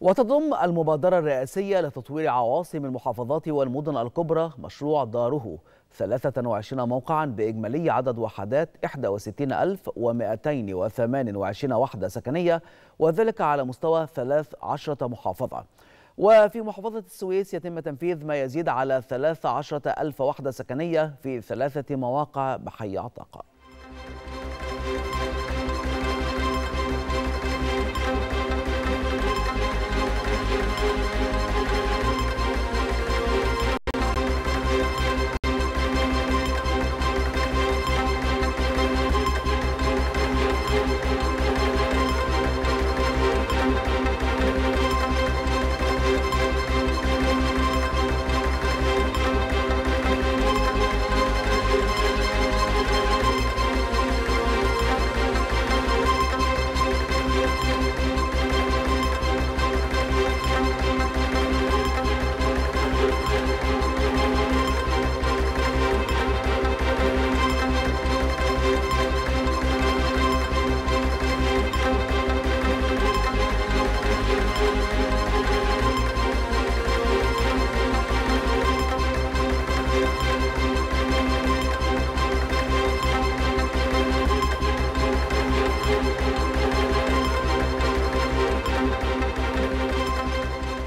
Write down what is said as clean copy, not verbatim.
وتضم المبادرة الرئاسية لتطوير عواصم المحافظات والمدن الكبرى مشروع داره 23 موقعا بإجمالي عدد وحدات 61228 وحدة سكنية، وذلك على مستوى 13 محافظة. وفي محافظة السويس يتم تنفيذ ما يزيد على 13 ألف وحدة سكنية في 3 مواقع بحي عطاقة.